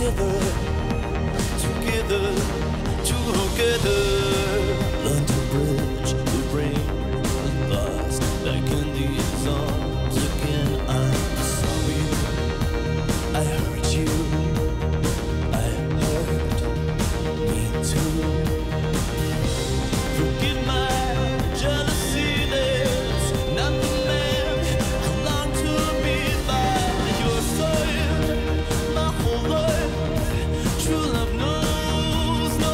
together, together. London Bridge, the rain, the lost, like in these arms again. I'm sorry, I hurt you, I hurt me too. Forgive my jealousy, there's not the man I long to be by your side. My whole life, true love knows no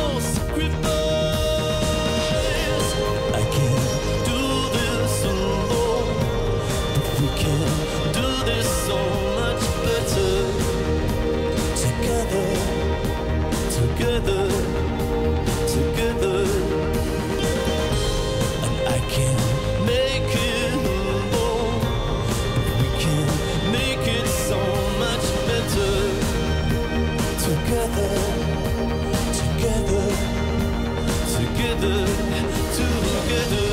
sacrifice. I can't do this alone, but we can do this so much better together, together, together. And I can't make it alone, but we can make it so much better together, together, together, together.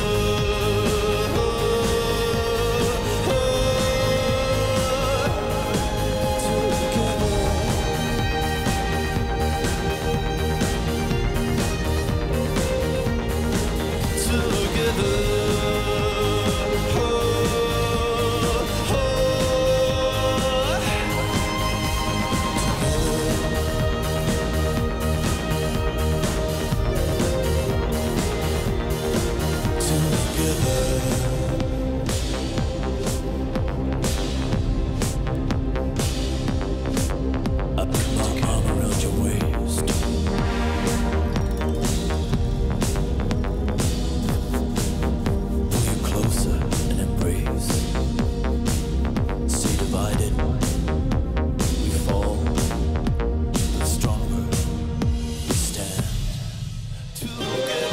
I put my arm around your waist. Pull you closer and embrace. Stay divided, we fall, but stronger we stand together.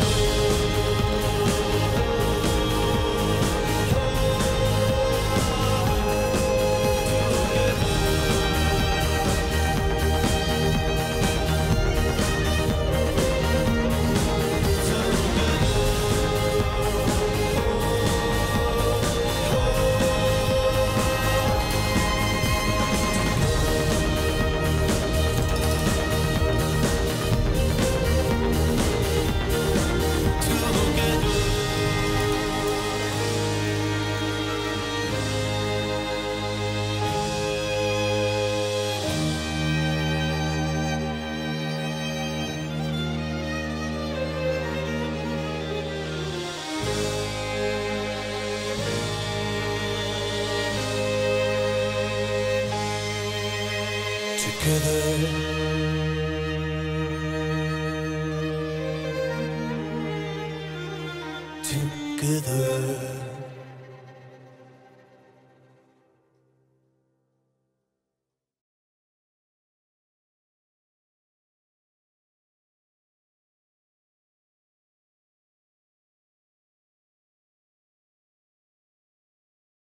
Together, together.